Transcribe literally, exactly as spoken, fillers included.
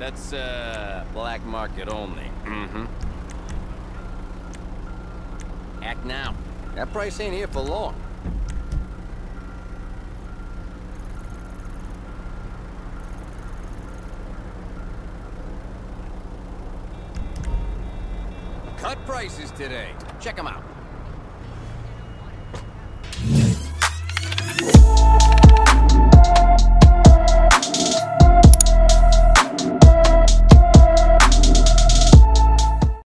That's, uh, black market only. Mm-hmm. Act now. That price ain't here for long. Cut prices today. Check them out.